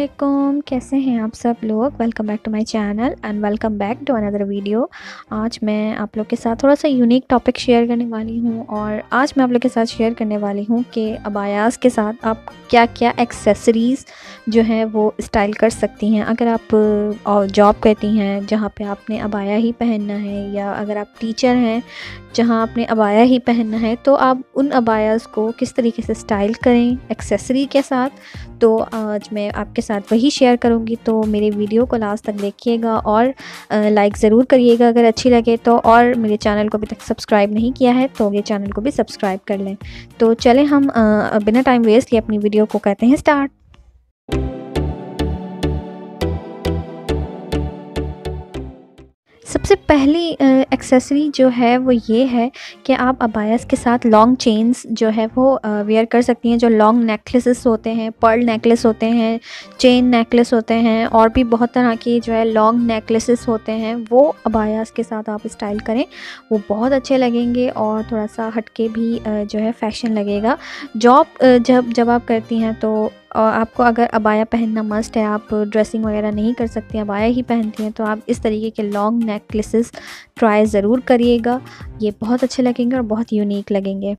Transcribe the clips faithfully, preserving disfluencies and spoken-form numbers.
अस्सलामुअलैकुम, कैसे हैं आप सब लोग। Welcome back to my channel and welcome back to another video. आज मैं आप लोग के साथ थोड़ा सा यूनिक टॉपिक शेयर करने वाली हूं और आज मैं आप लोग के साथ शेयर करने वाली हूं कि अबायास के साथ आप क्या क्या एक्सेसरीज़ जो हैं वो स्टाइल कर सकती हैं। अगर आप और जॉब करती हैं जहां पे आपने अबाया ही पहनना है, या अगर आप टीचर हैं जहां आपने अबाया ही पहनना है, तो आप उन अबायास को किस तरीके से स्टाइल करें एक्सेसरी के साथ। तो आज मैं आपके साथ वही शेयर करूंगी, तो मेरे वीडियो को लास्ट तक देखिएगा और लाइक ज़रूर करिएगा अगर अच्छी लगे तो, और मेरे चैनल को अभी तक सब्सक्राइब नहीं किया है तो मेरे चैनल को भी सब्सक्राइब कर लें। तो चलें हम बिना टाइम वेस्ट किए अपनी वीडियो को करते हैं स्टार्ट। सबसे पहली एक्सेसरी जो है वो ये है कि आप अबायास के साथ लॉन्ग चेन्स जो है वो वेयर कर सकती हैं। जो लॉन्ग नेकलेसेस होते हैं, पर्ल नेकलेस होते हैं, चेन नेकलेस होते हैं, और भी बहुत तरह की जो है लॉन्ग नेकलेसेस होते हैं, वो अबायास के साथ आप स्टाइल करें, वो बहुत अच्छे लगेंगे और थोड़ा सा हटके भी जो है फैशन लगेगा। जॉब जब जब आप करती हैं तो और आपको अगर अबाया पहनना मस्ट है, आप ड्रेसिंग वगैरह नहीं कर सकती, अबाया ही पहनती हैं, तो आप इस तरीके के लॉन्ग नेकलेसेस ट्राई ज़रूर करिएगा। ये बहुत अच्छे लगेंगे और बहुत यूनिक लगेंगे।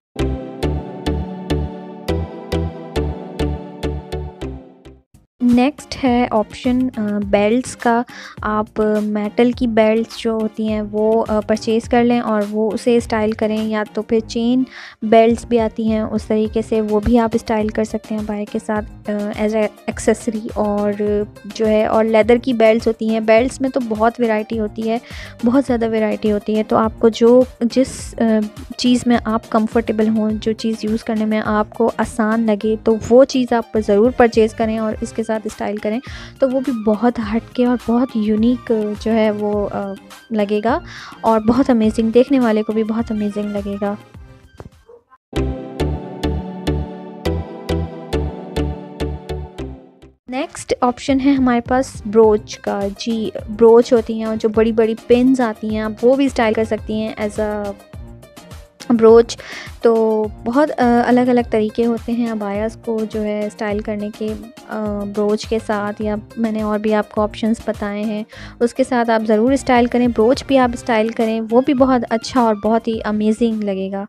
नेक्स्ट है ऑप्शन बेल्ट्स का। आप मेटल की बेल्ट्स जो होती हैं वो परचेज़ कर लें और वो उसे स्टाइल करें, या तो फिर चेन बेल्ट्स भी आती हैं उस तरीके से, वो भी आप स्टाइल कर सकते हैं बाइक के साथ एज ए एक्सेसरी। और जो है और लेदर की बेल्ट्स होती हैं, बेल्ट्स में तो बहुत वैरायटी होती है, बहुत ज़्यादा वैरायटी होती है। तो आपको जो जिस चीज़ में आप कंफर्टेबल हों, जो चीज़ यूज़ करने में आपको आसान लगे, तो वो चीज़ आप ज़रूर परचेज़ करें और इसके साथ स्टाइल करें, तो वो भी बहुत हटके और बहुत यूनिक जो है वो लगेगा और बहुत अमेजिंग, देखने वाले को भी बहुत अमेजिंग लगेगा। नेक्स्ट ऑप्शन है हमारे पास ब्रोच का। जी, ब्रोच होती हैं और जो बड़ी बड़ी पिन्स आती हैं, आप वो भी स्टाइल कर सकती हैं एज अ ब्रोच। तो बहुत अलग अलग तरीके होते हैं अबायास को जो है स्टाइल करने के ब्रोच के साथ, या मैंने और भी आपको ऑप्शंस बताए हैं, उसके साथ आप ज़रूर स्टाइल करें। ब्रोच भी आप स्टाइल करें, वो भी बहुत अच्छा और बहुत ही अमेजिंग लगेगा।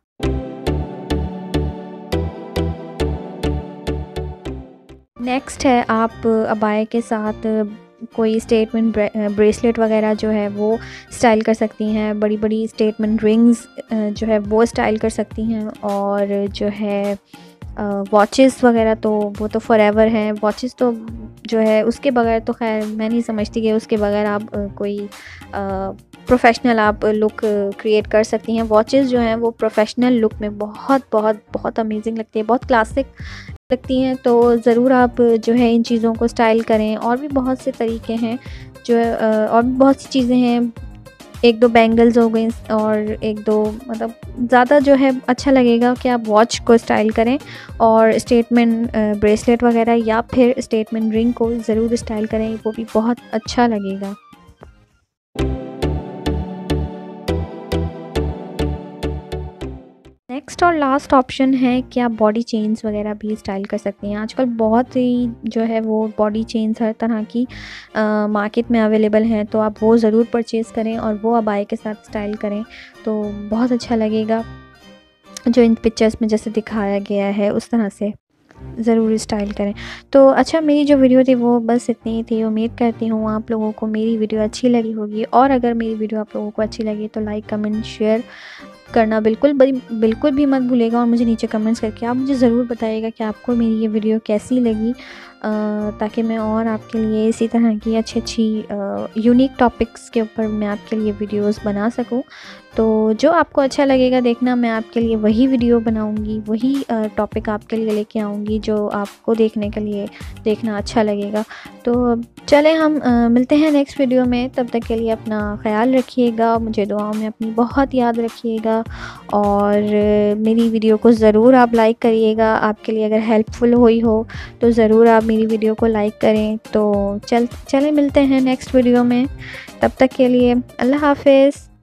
नेक्स्ट है आप अबाया के साथ कोई स्टेटमेंट ब्रेसलेट वगैरह जो है वो स्टाइल कर सकती हैं। बड़ी बड़ी स्टेटमेंट रिंग्स जो है वो स्टाइल कर सकती हैं। और जो है वॉचेस वगैरह तो वो तो फॉरएवर हैं। वॉचेस तो जो है उसके बगैर तो खैर मैं नहीं समझती कि उसके बगैर आप कोई प्रोफेशनल आप लुक क्रिएट कर सकती हैं। वॉचेस जो हैं वो प्रोफेशनल लुक में बहुत बहुत बहुत अमेजिंग लगती है, बहुत क्लासिक लगती हैं। तो ज़रूर आप जो है इन चीज़ों को स्टाइल करें। और भी बहुत से तरीके हैं जो है, और भी बहुत सी चीज़ें हैं। एक दो बैंगल्स हो गई और एक दो मतलब ज़्यादा जो है अच्छा लगेगा कि आप वॉच को स्टाइल करें और स्टेटमेंट ब्रेसलेट वगैरह या फिर स्टेटमेंट रिंग को ज़रूर स्टाइल करें, वो भी बहुत अच्छा लगेगा। नेक्स्ट और लास्ट ऑप्शन है कि आप बॉडी चेन्स वगैरह भी स्टाइल कर सकती हैं। आजकल बहुत ही जो है वो बॉडी चेन्स हर तरह की मार्केट में अवेलेबल हैं, तो आप वो ज़रूर परचेज़ करें और वो अबाया के साथ स्टाइल करें, तो बहुत अच्छा लगेगा। जो इन पिक्चर्स में जैसे दिखाया गया है उस तरह से ज़रूर स्टाइल करें। तो अच्छा, मेरी जो वीडियो थी वो बस इतनी ही थी। उम्मीद करती हूँ आप लोगों को मेरी वीडियो अच्छी लगी होगी, और अगर मेरी वीडियो आप लोगों को अच्छी लगी तो लाइक कमेंट शेयर करना बिल्कुल बिल्कुल भी मत भूलिएगा। और मुझे नीचे कमेंट्स करके आप मुझे ज़रूर बताइएगा कि आपको मेरी ये वीडियो कैसी लगी, ताकि मैं और आपके लिए इसी तरह की अच्छी अच्छी यूनिक टॉपिक्स के ऊपर मैं आपके लिए वीडियोस बना सकूं। तो जो आपको अच्छा लगेगा देखना, मैं आपके लिए वही वीडियो बनाऊंगी, वही टॉपिक आपके लिए लेके आऊँगी जो आपको देखने के लिए देखना अच्छा लगेगा। तो चलें हम आ, मिलते हैं नेक्स्ट वीडियो में। तब तक के लिए अपना ख्याल रखिएगा, मुझे दुआओं में अपनी बहुत याद रखिएगा, और मेरी वीडियो को ज़रूर आप लाइक करिएगा। आपके लिए अगर हेल्पफुल हुई हो तो ज़रूर आप मेरी वीडियो को लाइक करें। तो चल चलें मिलते हैं नेक्स्ट वीडियो में। तब तक के लिए अल्लाह हाफ़िज़।